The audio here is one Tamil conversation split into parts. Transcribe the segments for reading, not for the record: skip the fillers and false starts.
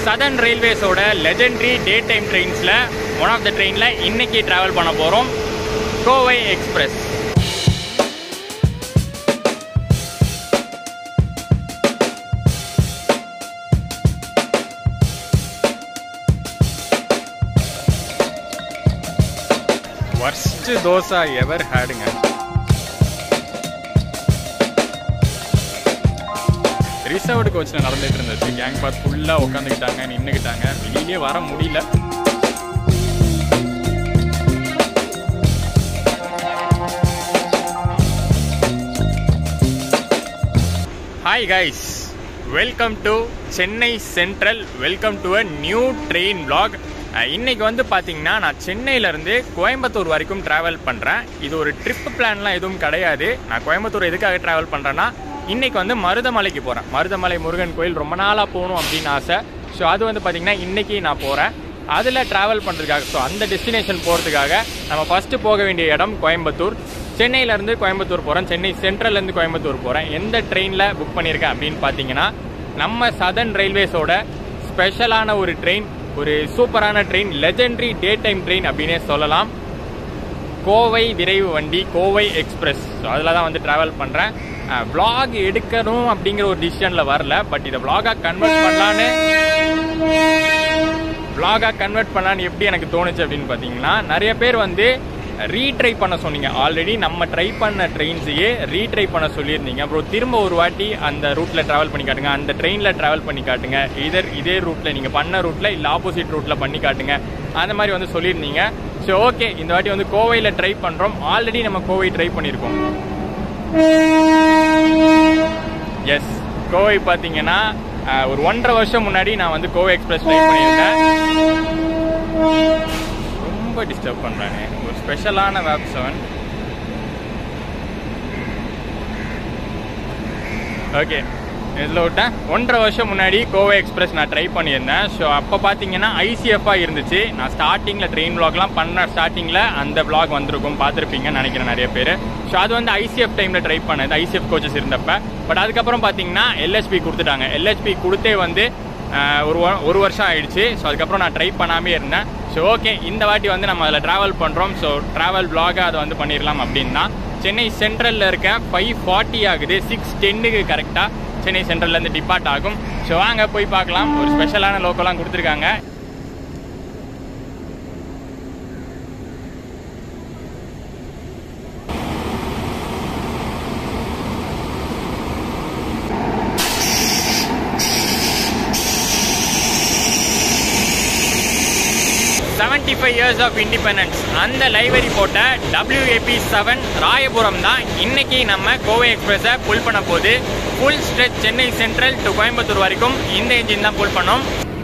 சதர்ன் ரயில்வேஸோட லெஜெண்டரி டே டைம் ட்ரெயின்ஸில் ஒன் ஆஃப் த ட்ரெயினில் இன்றைக்கி ட்ராவல் பண்ண போகிறோம், Kovai express. worst dosa ever ஹேடுங்க. ரிசர்வ்டு கோச்சில் நடந்துகிட்டு இருந்துச்சு. கேங் பாஸ் ஃபுல்லாக உட்காந்துக்கிட்டாங்க, நின்றுக்கிட்டாங்க, வெளியிலே வர முடியல. Hi guys, welcome to Chennai Central, welcome to a new train vlog. இன்றைக்கி வந்து பார்த்திங்கன்னா நான் சென்னையிலேருந்து கோயம்புத்தூர் வரைக்கும் ட்ராவல் பண்ணுறேன். இது ஒரு ட்ரிப் பிளான்லாம் எதுவும் கிடையாது. நான் கோயம்புத்தூர் எதுக்காக ட்ராவல் பண்ணுறேன்னா, இன்றைக்கி வந்து மருதமலைக்கு போகிறேன். மருதமலை முருகன் கோயில் ரொம்ப நாளாக போகணும் அப்படின்னு ஆசை. ஸோ அது வந்து பார்த்திங்கன்னா இன்றைக்கி நான் போகிறேன். அதில் ட்ராவல் பண்ணுறதுக்காக, ஸோ அந்த டெஸ்டினேஷன் போகிறதுக்காக நம்ம ஃபஸ்ட்டு போக வேண்டிய இடம் கோயம்புத்தூர். சென்னையிலேருந்து கோயம்புத்தூர் போகிறேன், சென்னை சென்ட்ரல்லேருந்து கோயம்புத்தூர் போகிறேன். எந்த ட்ரெயினில் புக் பண்ணியிருக்கேன் அப்படின்னு பார்த்தீங்கன்னா, நம்ம சதர்ன் ரயில்வேஸோட ஸ்பெஷலான ஒரு ட்ரெயின், ஒரு சூப்பரான train, legendary day time train அப்படின்னே சொல்லலாம். கோவை விரைவு வண்டி, கோவை எக்ஸ்பிரஸ். ஸோ அதில் தான் வந்து ட்ராவல் பண்ணுறேன். vlog எடுக்கணும் அப்படிங்கிற ஒரு டிசிஷனில் வரல, பட் இதை vlog-ஆ கன்வெர்ட் பண்ணலான்னு எப்படி எனக்கு தோணுச்சு அப்படின்னு பார்த்தீங்கன்னா, நிறைய பேர் வந்து ரீட்ரை பண்ண சொன்னீங்க. ஆல்ரெடி நம்ம ட்ரை பண்ண ட்ரெயின்ஸையே ரீட்ரை பண்ண சொல்லியிருந்தீங்க. அப்புறம் திரும்ப ஒரு வாட்டி அந்த ரூட்டில் ட்ராவல் பண்ணி காட்டுங்க, அந்த ட்ரெயினில் ட்ராவல் பண்ணி காட்டுங்க, இதே ரூட்டில் நீங்கள் பண்ண ரூட்டில் இல்லை ஆப்போசிட் ரூட்டில் பண்ணி காட்டுங்க, அந்த மாதிரி வந்து சொல்லியிருந்தீங்க. ஸோ ஓகே, இந்த வாட்டி வந்து கோவையில் ட்ரை பண்ணுறோம். ஆல்ரெடி நம்ம கோவை ட்ரை பண்ணியிருக்கோம். எஸ், கோவை பார்த்தீங்கன்னா ஒரு 1.5 வருஷம் முன்னாடி நான் வந்து கோவை எக்ஸ்பிரஸ் ட்ரை பண்ணியிருந்தேன். ரொம்ப டிஸ்டர்ப் பண்ணுறாங்க. ஒரு ஸ்பெஷலான வேப் 7. ஓகே, இதில் விட்டேன். 1.5 வருஷம் முன்னாடி கோவை எக்ஸ்பிரஸ் நான் ட்ரை பண்ணியிருந்தேன். ஸோ அப்போ பார்த்தீங்கன்னா ஐசிஎஃபாக இருந்துச்சு. நான் ஸ்டார்டிங்கில் ட்ரெயின் vlogலாம் பண்ண ஸ்டார்டிங்கில் அந்த vlog வந்திருக்கும், பார்த்துருப்பீங்கன்னு நினைக்கிறேன் நிறைய பேர். ஸோ அது வந்து ஐசிஎஃப் டைமில் ட்ரை பண்ணது, ஐசிஎஃப் கோச்சஸ் இருந்தப்போ. பட் அதுக்கப்புறம் பார்த்தீங்கன்னா எல்ஹெச்பி கொடுத்துட்டாங்க. எல்ஹெச்பி கொடுத்தே வந்து ஒரு வருஷம் ஆயிடுச்சு. ஸோ அதுக்கப்புறம் நான் ட்ரை பண்ணாமே இருந்தேன். ஸோ ஓகே, இந்த வாட்டி வந்து நம்ம அதில் ட்ராவல் பண்ணுறோம். ஸோ ட்ராவல் vlog அதை வந்து பண்ணிடலாம் அப்படின்னு தான். சென்னை சென்ட்ரலில் இருக்க 5:40 ஆகுது. 6:10க்கு கரெக்டாக சென்னை சென்ட்ரல்லேருந்து டிபார்ட் ஆகும். ஸோ வாங்க போய் பார்க்கலாம். ஒரு ஸ்பெஷலான லோக்கல்லாம் கொடுத்துருக்காங்க. years of independence அந்த லைவரி போட்ட WAP7 ராயபுரம் தான் இன்னைக்கு நம்ம கோவை எக்ஸ்பிரஸை புல் பண்ண போகுது. Full stretch Chennai Central to Coimbatore வரைக்கும் இந்த என்ஜின் தான் புல் பண்ணோம்.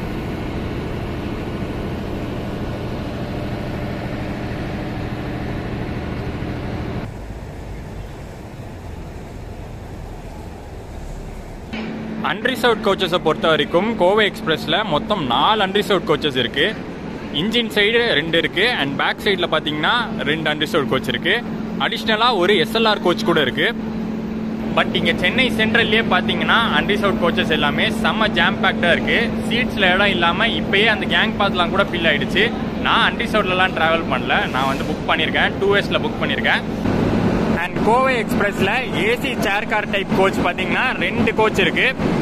அன்ரிசர்வ்ட் கோச்சஸை பொறுத்த வரைக்கும் கோவை எக்ஸ்பிரஸில் மொத்தம் 4 அன்ரிசர்வ்ட் கோச்சஸ் இருக்குது. இன்ஜின் சைடு 2 இருக்குது, அண்ட் பேக் சைடில் பார்த்தீங்கன்னா 2 அன்ரிசர்வ்ட் கோச் இருக்குது. அடிஷ்னலாக ஒரு SLR கோச் கூட இருக்குது. பட் இங்கே சென்னை சென்ட்ரல்லே பார்த்தீங்கன்னா அன்ரிசர்வ்ட் கோச்சஸ் எல்லாமே செம்ம ஜாம் பேக்டாக இருக்குது. சீட்ஸில் இடம் இல்லாமல் இப்போயே அந்த கேங் பாஸ்லாம் கூட ஃபில் ஆகிடுச்சு. நான் அன்ரிசர்வ்ட்லலாம் ட்ராவல் பண்ணல, நான் வந்து புக் பண்ணியிருக்கேன், 2Sல புக் பண்ணியிருக்கேன். அண்ட் கோவை எக்ஸ்பிரஸில் AC chair car type coach பார்த்தீங்கன்னா 2 கோச் இருக்குது.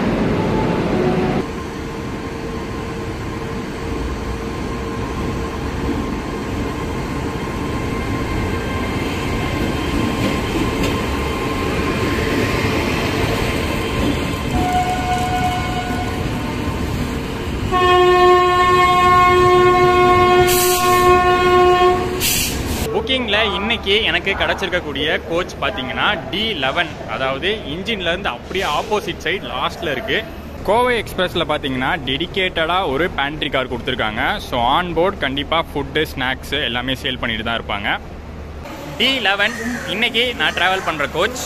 இன்னைக்கு எனக்கு கிடைச்சிருக்கக்கூடிய கோச் பார்த்தீங்கன்னா D11, அதாவது இன்ஜின்லேருந்து அப்படியே ஆப்போசிட் சைட் லாஸ்ட்டில் இருக்குது. கோவை எக்ஸ்பிரஸில் பார்த்தீங்கன்னா டெடிக்கேட்டடாக ஒரு பேண்ட்ரி கார் கொடுத்துருக்காங்க. ஸோ ஆன் போர்ட் கண்டிப்பாக ஃபுட்டு, ஸ்நாக்ஸு எல்லாமே சேல் பண்ணிட்டு தான் இருப்பாங்க. D11 இன்னைக்கு நான் ட்ராவல் பண்ணுற கோச்.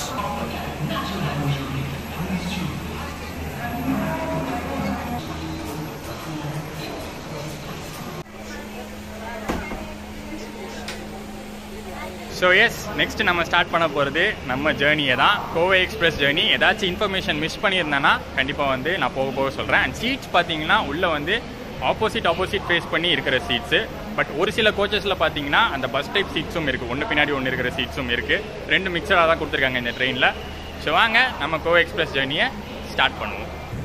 ஸோ எஸ் நெக்ஸ்ட் நம்ம ஸ்டார்ட் பண்ண போகிறது நம்ம ஜேர்னியை தான், கோவை எக்ஸ்பிரஸ் ஜேர்னி. ஏதாச்சும் இன்ஃபர்மேஷன் மிஸ் பண்ணியிருந்தேன்னா கண்டிப்பாக வந்து நான் போக சொல்கிறேன். அண்ட் சீட்ஸ் பார்த்தீங்கன்னா உள்ளே வந்து ஆப்போசிட் ஃபேஸ் பண்ணி இருக்கிற சீட்ஸு. பட் ஒரு சில கோச்சஸில் பார்த்தீங்கன்னா அந்த பஸ் டைப் சீட்ஸும் இருக்குது, ஒன்று பின்னாடி ஒன்று இருக்கிற சீட்ஸும் இருக்குது. ரெண்டு மிக்சராக தான் கொடுத்துருக்காங்க இந்த ட்ரெயினில். ஸோ வாங்க நம்ம கோவை எக்ஸ்பிரஸ் ஜேர்னியை ஸ்டார்ட் பண்ணுவோம்.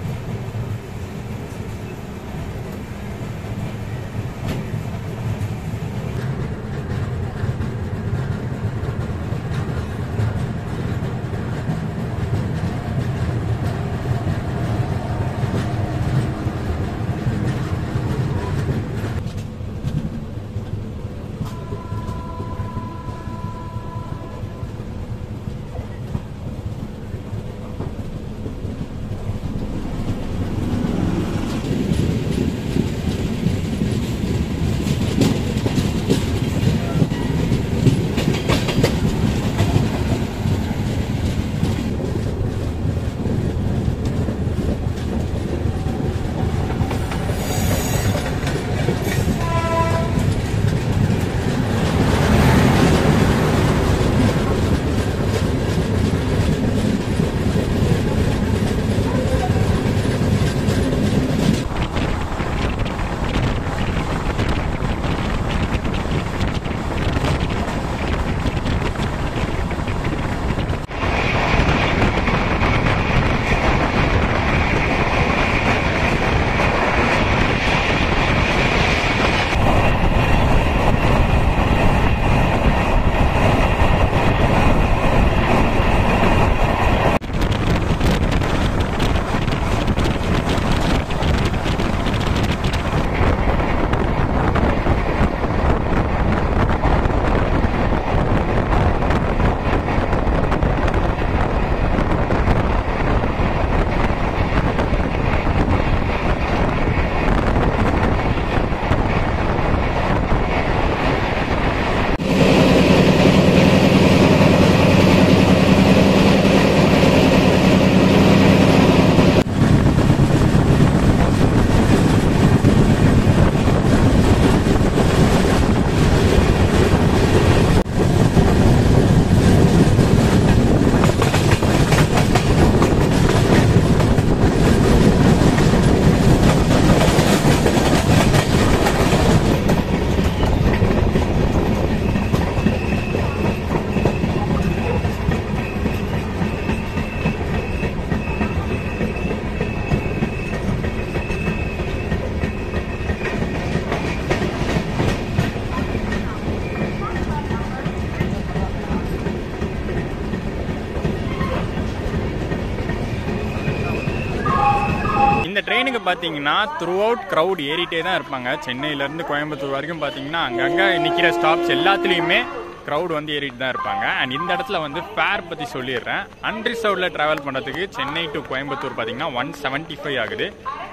இந்த ட்ரெயினுக்கு பார்த்தீங்கன்னா த்ரூ அவுட் க்ரௌட் ஏறிட்டே தான் இருப்பாங்க. சென்னையிலேருந்து கோயம்புத்தூர் வரைக்கும் பார்த்தீங்கன்னா அங்கங்கே நிற்கிற ஸ்டாப்ஸ் எல்லாத்துலேயுமே க்ரௌட் வந்து ஏறிட்டு தான் இருப்பாங்க. அண்ட் இந்த இடத்துல வந்து ஃபேர் பற்றி சொல்லிடுறேன். அன்ரிசர்வ்டில் ட்ராவல் பண்ணுறதுக்கு சென்னை டு கோயம்புத்தூர் பார்த்தீங்கன்னா 175 ஆகுது.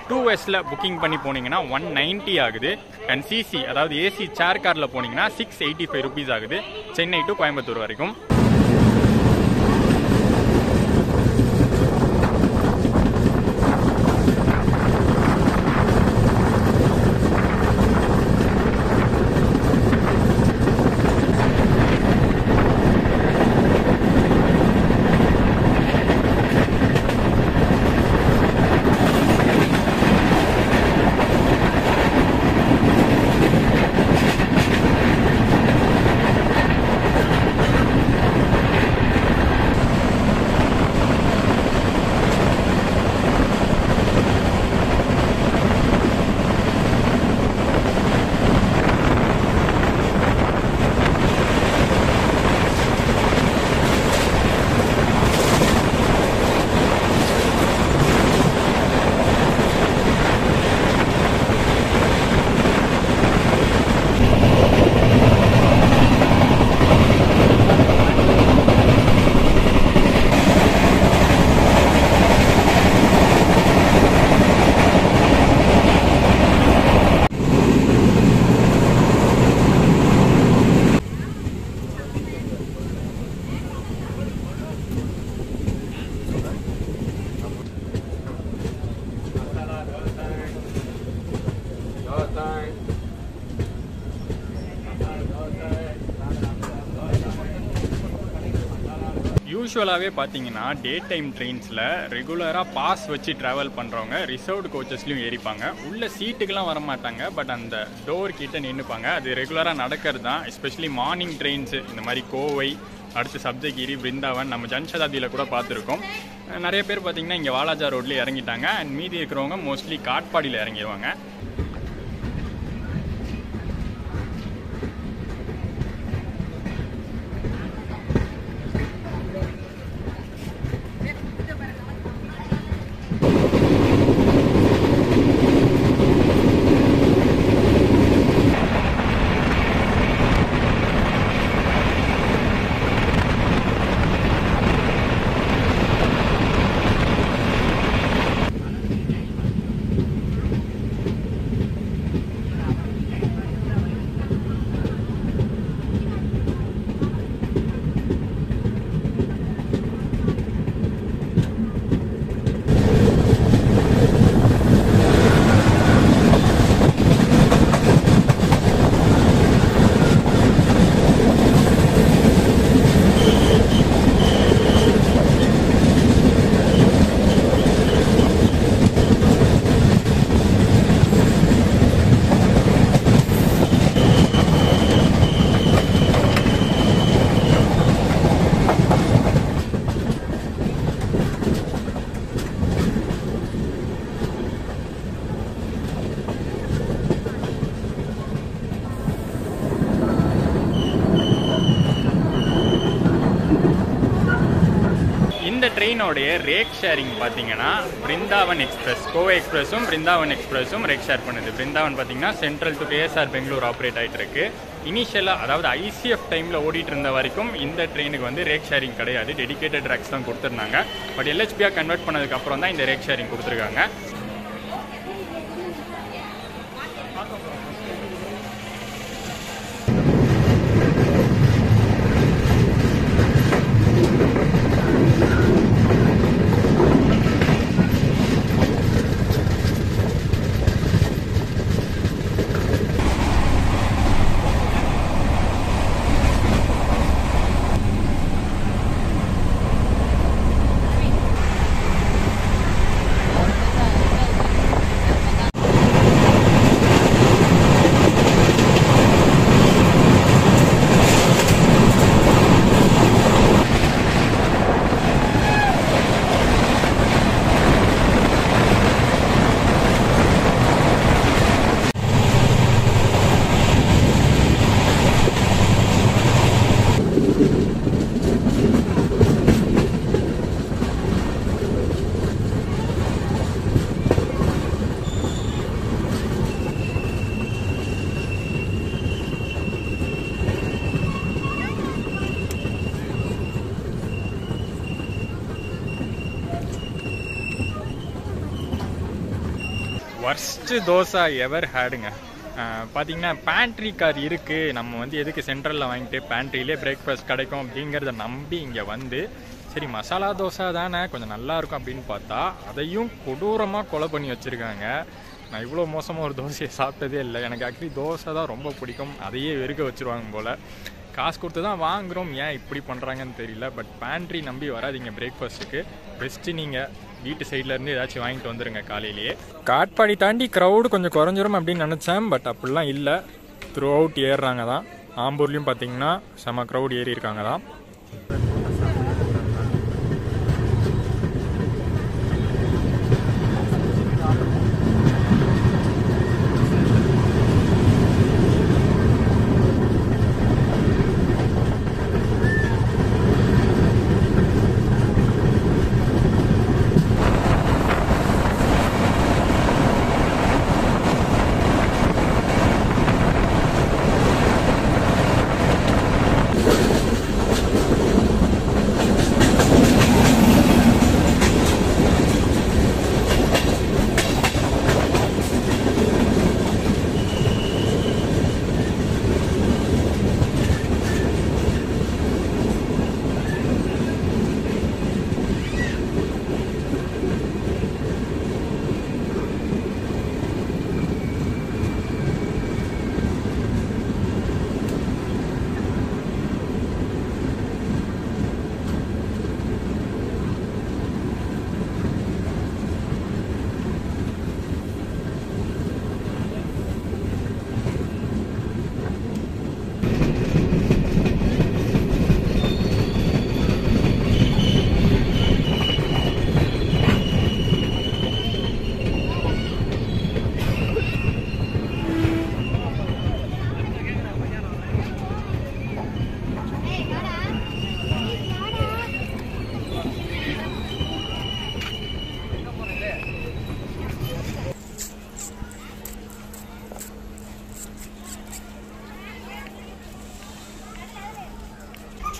2S புக்கிங் பண்ணி போனீங்கன்னா 190 ஆகுது. அண்ட் சிசி அதாவது ஏசி சேர் காரில் போனீங்கன்னா 685 ருபீஸ் ஆகுது சென்னை டு கோயம்புத்தூர் வரைக்கும். யூஸ்வலாகவே பார்த்தீங்கன்னா டே டைம் ட்ரெயின்ஸில் ரெகுலராக பாஸ் வச்சு ட்ராவல் பண்ணுறவங்க ரிசர்வ்டு கோச்சஸ்லையும் ஏறிப்பாங்க. உள்ள சீட்டுக்கெலாம் வர மாட்டாங்க, பட் அந்த டோர் கிட்ட நின்றுப்பாங்க. அது ரெகுலராக நடக்கிறது தான். எஸ்பெஷலி மார்னிங் ட்ரெயின்ஸு இந்த மாதிரி கோவை, அடுத்து சப்தகிரி, பிருந்தாவன், நம்ம ஜன்சதாப்தியில் கூட பார்த்துருக்கோம். நிறைய பேர் பார்த்தீங்கன்னா இங்கே வாலாஜா ரோட்லேயே இறங்கிட்டாங்க. அண்ட் மீதி இருக்கிறவங்க மோஸ்ட்லி காட்பாடியில் இறங்கிடுவாங்க. ட்ரெயினோடைய ரேக் ஷேரிங் பார்த்தீங்கன்னா பிருந்தாவன் எக்ஸ்பிரஸ், கோவை எக்ஸ்பிரஸும் பிருந்தாவன் எக்ஸ்பிரஸும் ரேக் ஷேர் பண்ணுது. பிருந்தாவன் பார்த்தீங்கன்னா Central to KSR Bengaluru operate ஆகிட்டு இருக்கு. இனிஷியலாக அதாவது ஐசிஎஃப் டைமில் ஓடிட்டு இருந்த வரைக்கும் இந்த ட்ரெயினுக்கு வந்து ரேக் ஷேரிங் கிடையாது, டெடிகேட்டட் ட்ராக்ஸ் தான் கொடுத்துருந்தாங்க. பட் எல்ஹெச்பியாக கன்வெர்ட் பண்ணதுக்கப்புறம் தான் இந்த ரேக் ஷேரிங் கொடுத்துருக்காங்க. வர்ஸ்ட்டு தோசை எவர் ஹேடுங்க. பார்த்தீங்கன்னா பேண்ட்ரி கார் இருக்குது, நம்ம வந்து எதுக்கு சென்ட்ரலில் வாங்கிட்டு பேண்ட்ரியிலே பிரேக்ஃபாஸ்ட் கிடைக்கும் அப்படிங்கிறத நம்பி இங்கே வந்து சரி மசாலா தோசை தானே கொஞ்சம் நல்லாயிருக்கும் அப்படின்னு பார்த்தா அதையும் கொடூரமாக கொலை பண்ணி வச்சுருக்காங்க. நான் இவ்வளோ மோசமாக ஒரு தோசையை சாப்பிட்டதே இல்லை. எனக்கு ஆக்சுவலி தோசை தான் ரொம்ப பிடிக்கும், அதையே வெறுக்க வச்சுருவாங்க போல். காசு கொடுத்து தான் வாங்குகிறோம், ஏன் இப்படி பண்ணுறாங்கன்னு தெரியல. பட் பேண்ட்ரி நம்பி வராதிங்க பிரேக்ஃபாஸ்ட்டுக்கு. பெஸ்ட்டு நீங்கள் வீட்டு சைட்லேருந்து ஏதாச்சும் வாங்கிட்டு வந்துடுங்க காலையிலேயே. காட்பாடி தாண்டி க்ரௌடு கொஞ்சம் குறைஞ்சிரும் அப்படின்னு நினச்சேன், பட் அப்படிலாம் இல்லை. த்ரூ அவுட் ஏறுறாங்க தான். ஆம்பூர்லேயும் பார்த்தீங்கன்னா செம க்ரௌட் ஏறி இருக்காங்க தான்.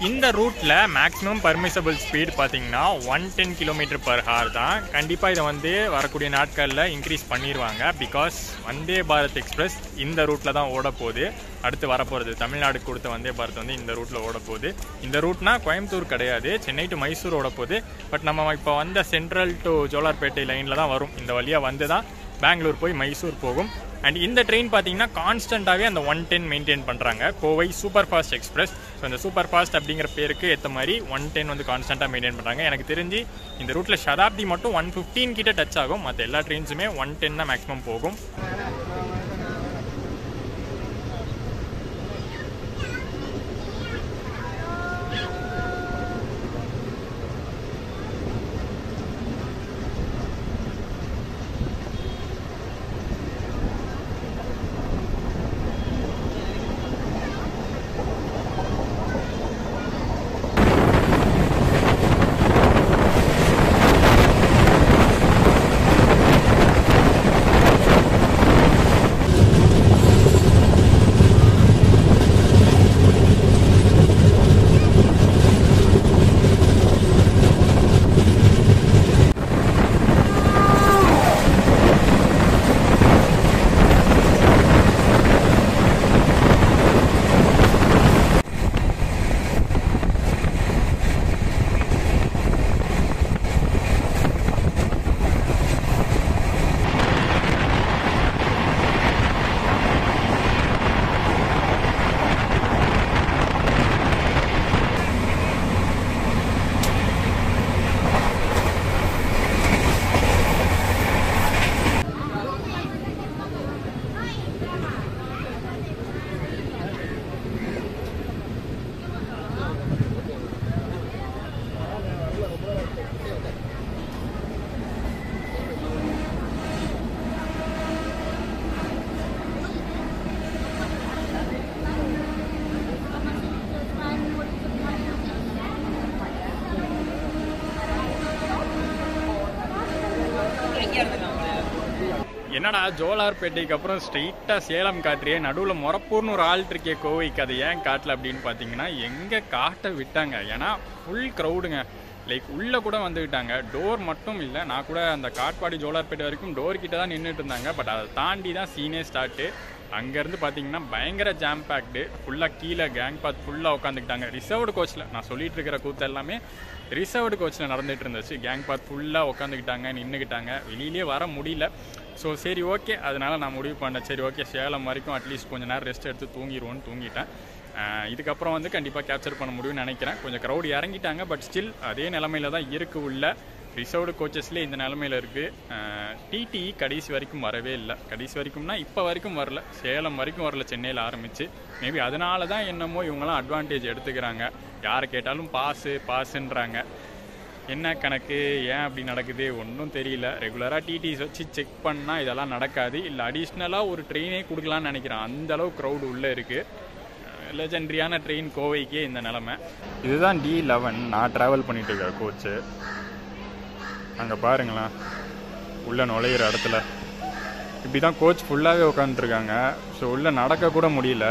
இந்த ரூட்டில் மேக்ஸிமம் பர்மிசபிள் ஸ்பீட் பார்த்தீங்கன்னா 110 km/h தான். கண்டிப்பாக இதை வந்து வரக்கூடிய நாட்களில் இன்க்ரீஸ் பண்ணிடுவாங்க. பிகாஸ் வந்தே பாரத் எக்ஸ்பிரஸ் இந்த ரூட்டில் தான் ஓட போகுது. அடுத்து வரப்போகிறது தமிழ்நாடுக்கு கொடுத்த வந்தே பாரத் வந்து இந்த ரூட்டில் ஓட போகுது. இந்த ரூட்னா கோயம்புத்தூர் கிடையாது, சென்னை டு மைசூர் ஓட போகுது. பட் நம்ம இப்போ வந்த சென்ட்ரல் டு ஜோலார்பேட்டை லைனில் தான் வரும். இந்த வழியாக வந்து தான் பெங்களூர் போய் மைசூர் போகும். அண்ட் இந்த ட்ரெயின் பார்த்தீங்கன்னா கான்ஸ்டண்ட்டாகவே அந்த 110 மெயின்டைன் பண்ணுறாங்க. Kovai super fast express. So இந்த சூப்பர் ஃபாஸ்ட் அப்படிங்கிற பேருக்கு ஏற்ற மாதிரி 110 வந்து கான்ஸ்டண்ட்டாக மெயின்டைன் பண்ணுறாங்க. எனக்கு தெரிஞ்சு இந்த ரூட்டில் ஷதாப்தி மட்டும் 115 கிட்ட டச் ஆகும். மற்ற எல்லா ட்ரெயின்ஸுமே 110 தான் மேக்ஸிமம் போகும். என்னடா ஜோலார்பேட்டைக்கு அப்புறம் ஸ்ட்ரெயிட்டாக சேலம் காட்டுறியே, நடுவில் மொரப்பூர்னு ஒரு ஆல்ட் இருக்கே கோவைக்கு, அதை ஏன் காட்டல அப்படின்னு பார்த்தீங்கன்னா எங்கே காட்ட விட்டாங்க. ஏன்னா ஃபுல் க்ரௌடுங்க. லைக் உள்ளே கூட வந்துக்கிட்டாங்க. டோர் மட்டும் இல்லை, நான் கூட அந்த காட்பாடி ஜோலார்பேட்டை வரைக்கும் டோர் கிட்ட தான் நின்றுட்டு இருந்தாங்க. பட் அதை தாண்டி தான் சீனே ஸ்டார்ட்டு. அங்கேருந்து பார்த்தீங்கன்னா பயங்கர ஜாம் பேக்டு. ஃபுல்லாக கீழே கேங் பாத் ஃபுல்லாக உட்காந்துக்கிட்டாங்க. ரிசர்வ்டு கோச்சில் நான் சொல்லிட்டு இருக்கிற கூத்து எல்லாமே ரிசர்வ்டு கோச்சில் நடந்துகிட்டு இருந்துச்சு. கேங் பாத் ஃபுல்லாக உட்காந்துக்கிட்டாங்க, நின்றுக்கிட்டாங்க. வெளியிலே வர முடியல. ஸோ சரி ஓகே, அதனால் நான் முடிவு பண்ணேன். சரி ஓகே, சேலம் வரைக்கும் அட்லீஸ்ட் கொஞ்சம் நேரம் ரெஸ்ட் எடுத்து தூங்கிடுவோன்னு தூங்கிட்டேன். இதுக்கப்புறம் வந்து கண்டிப்பாக கேப்சர் பண்ண முடியும்னு நினைக்கிறேன். கொஞ்சம் க்ரௌட் இறங்கிட்டாங்க, பட் ஸ்டில் அதே நிலமையில தான் இருக்குது. உள்ள ரிசர்வ்டு கோச்சஸ்லேயே இந்த நிலமையில் இருக்குது. டிடி கடைசி வரைக்கும் வரவே இல்லை. கடைசி வரைக்கும்னா இப்போ வரைக்கும் வரல, சேலம் வரைக்கும் வரல, சென்னையில் ஆரம்பித்து. மேபி அதனால தான் என்னமோ இவங்களாம் அட்வான்டேஜ் எடுத்துக்கிறாங்க. யாரை கேட்டாலும் பாஸுன்றாங்க. என்ன கணக்கு, ஏன் அப்படி நடக்குது ஒன்றும் தெரியல. ரெகுலராக டிடிஸ் வச்சு செக் பண்ணால் இதெல்லாம் நடக்காது. இல்லை அடிஷ்னலாக ஒரு ட்ரெயினே கொடுக்கலான்னு நினைக்கிறேன். அந்தளவு க்ரௌடு உள்ளே இருக்குது. லெஜெண்டரியான ட்ரெயின் கோவைக்கே இந்த நிலமை. இதுதான் D11 நான் ட்ராவல் பண்ணிட்டு இருக்க கோச்சு. அங்கே பாருங்களேன், உள்ளே நுழையிற இடத்துல இப்படி தான் கோச் ஃபுல்லாகவே உட்காந்துருக்காங்க. ஸோ உள்ளே நடக்க கூட முடியல.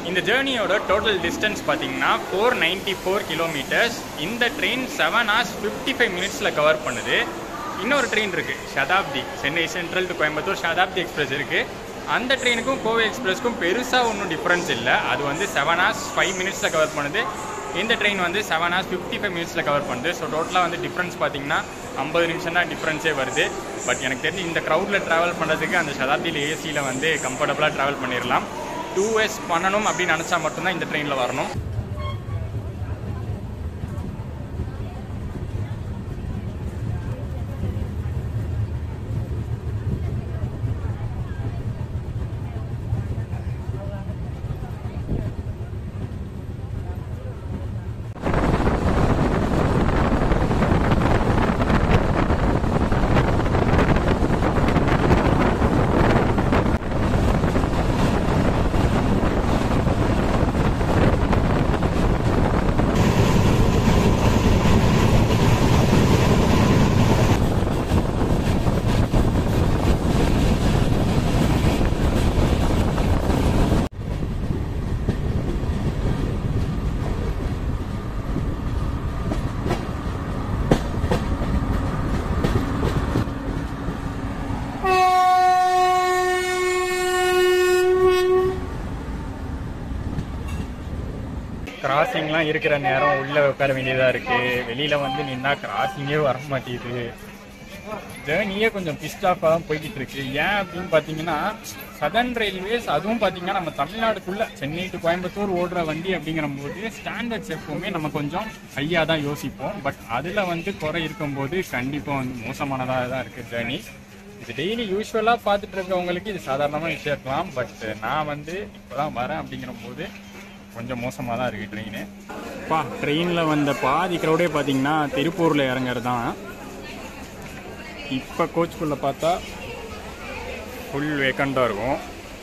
இந்த ஜேர்னியோட டோட்டல் டிஸ்டன்ஸ் பார்த்தீங்கன்னா 494 கிலோமீட்டர்ஸ். இந்த ட்ரெயின் 7 hours 55 minutesல கவர் பண்ணுது. இன்னொரு ட்ரெயின் இருக்குது, Shatabdi, Chennai Central to Coimbatore Shatabdi express இருக்குது. அந்த ட்ரெயினுக்கும் கோவை எக்ஸ்பிரஸ்க்கும் பெருசாக ஒன்றும் டிஃப்ரென்ஸ் இல்லை. அது வந்து 7 hours 5 minutesல கவர் பண்ணுது. இந்த ட்ரெயின் வந்து 7 hours 55 minutesல கவர் பண்ணுது. ஸோ டோட்டலாக வந்து டிஃப்ரென்ஸ் பார்த்தீங்கன்னா 50 நிமிஷம் தான் டிஃப்ரென்ஸே வருது. பட் எனக்கு தெரிஞ்சு இந்த க்ரௌடில் ட்ராவல் பண்ணுறதுக்கு அந்த ஷதாப்தியில் ஏசியில் வந்து கம்ஃபர்டபுளாக ட்ராவல் பண்ணிடலாம். 2S பண்ணணும் அப்படின்னு நினச்சா மட்டும்தான் இந்த ட்ரெயினில் வரணும். கிராசிங்லாம் இருக்கிற நேரம் உள்ளே உட்கார வேண்டியதாக இருக்குது. வெளியில் வந்து நின்னா கிராசிங்கே வர மாட்டேங்குது. ஜேர்னியே கொஞ்சம் பிஸ்டாஃபாக தான் போய்கிட்டு இருக்கு. ஏன் அப்படின்னு பார்த்தீங்கன்னா சதர்ன் ரயில்வேஸ், அதுவும் பார்த்தீங்கன்னா நம்ம தமிழ்நாடுக்குள்ளே சென்னை டு கோயம்புத்தூர் ஓடுற வண்டி அப்படிங்கிற போது ஸ்டாண்டர்ட்ஸ் எப்போவுமே நம்ம கொஞ்சம் ஹையாக தான் யோசிப்போம். பட் அதில் வந்து குறை இருக்கும்போது கண்டிப்பாக வந்து மோசமானதாக தான் இருக்குது ஜேர்னி. இது டெய்லி யூஸ்வலாக பார்த்துட்டு இருக்கவங்களுக்கு இது சாதாரணமாக விஷயம் இருக்கலாம். பட் நான் வந்து இப்போ தான் வரேன் அப்படிங்கிற போது கொஞ்சம் மோசமாக தான் இருக்குது ட்ரெயின். ட்ரெயினில் வந்த பாதி க்ரௌடே பார்த்தீங்கன்னா திருப்பூரில் இறங்குறது தான். இப்போ கோச்சுக்குள்ளே பார்த்தா ஃபுல் வேக்கண்டாக இருக்கும்.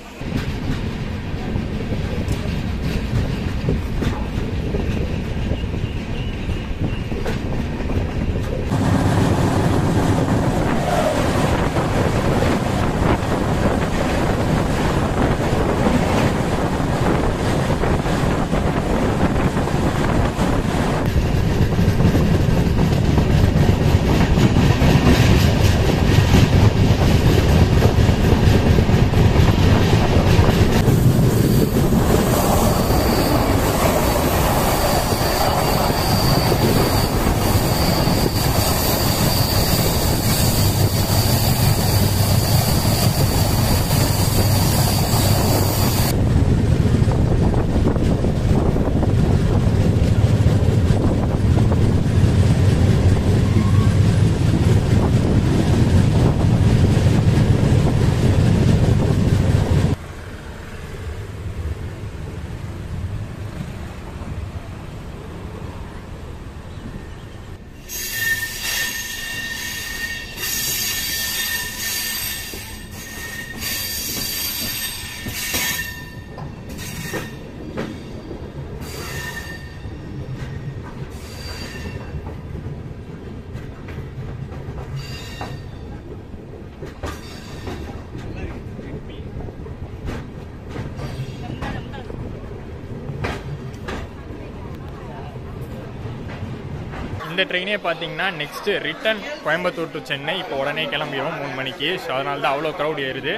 இந்த ட்ரெயினே பார்த்தீங்கன்னா next return Coimbatore to Chennai இப்போ உடனே கிளம்பிடும் 3 மணிக்கு. ஸோ அதனால தான் அவ்வளோ க்ரௌட் ஏறுது.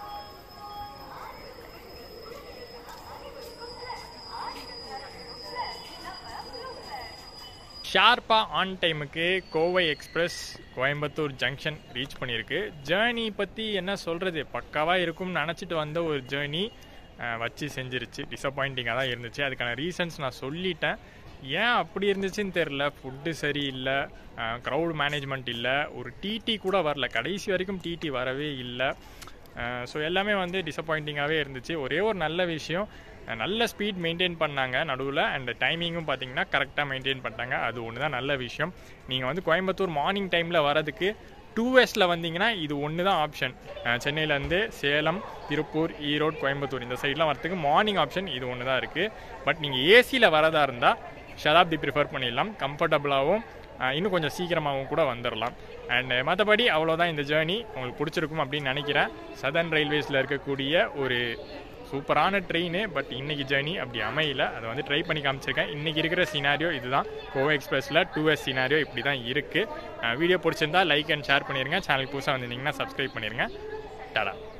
ஷார்ப்பாக ஆன் டைமுக்கு Kovai express Coimbatore junction reach பண்ணியிருக்கு. ஜேர்னி பற்றி என்ன சொல்கிறது, பக்காவாக இருக்கும்னு நினச்சிட்டு வந்த ஒரு ஜேர்னி வச்சு செஞ்சிருச்சு. டிசப்பாயிண்டிங்காக தான் இருந்துச்சு. அதுக்கான ரீசன்ஸ் நான் சொல்லிட்டேன். ஏன் அப்படி இருந்துச்சுன்னு தெரில. ஃபுட்டு சரியில்லை, க்ரௌட் மேனேஜ்மெண்ட் இல்லை, ஒரு டிடி கூட வரல, கடைசி வரைக்கும் டிடி வரவே இல்லை. ஸோ எல்லாமே வந்து டிசப்பாயிண்டிங்காகவே இருந்துச்சு. ஒரே ஒரு நல்ல விஷயம், நல்ல ஸ்பீட் மெயின்டைன் பண்ணாங்க நடுவில். அண்ட் டைமிங்கும் பார்த்தீங்கன்னா கரெக்டாக மெயின்டைன் பண்ணிட்டாங்க. அது ஒன்று தான் நல்ல விஷயம். நீங்கள் வந்து கோயம்புத்தூர் மார்னிங் டைமில் வரதுக்கு 2Sல வந்தீங்கன்னா இது ஒன்று தான் ஆப்ஷன். சென்னையிலேருந்து சேலம், திருப்பூர், ஈரோடு, கோயம்புத்தூர் இந்த சைட்லாம் வரத்துக்கு மார்னிங் ஆப்ஷன் இது ஒன்று தான் இருக்குது. பட் நீங்கள் ஏசியில் வரதா இருந்தால் ஷதாப்தி ப்ரிஃபர் பண்ணிடலாம். கம்ஃபர்டபுளாகவும் இன்னும் கொஞ்சம் சீக்கிரமாகவும் கூட வந்துடலாம். அண்ட் மற்றபடி அவ்வளோதான் இந்த ஜேர்னி. உங்களுக்கு பிடிச்சிருக்கும் அப்படின்னு நினைக்கிறேன். சதர்ன் ரயில்வேஸில் இருக்கக்கூடிய ஒரு சூப்பரான ட்ரெயின். பட் இன்றைக்கி ஜேர்னி அப்படி அமையல. அதை வந்து ட்ரை பண்ணி காமிச்சிருக்கேன். இன்றைக்கி இருக்கிற சினாரியோ இதுதான். கோவை எக்ஸ்பிரஸில் 2S சினாரியோ இப்படி தான் இருக்குது. வீடியோ பிடிச்சிருந்தா லைக் அண்ட் ஷேர் பண்ணிடுங்க. சேனல் புதுசாக வந்திருந்தீங்கன்னா சப்ஸ்கிரைப் பண்ணிடுங்க. டாடா.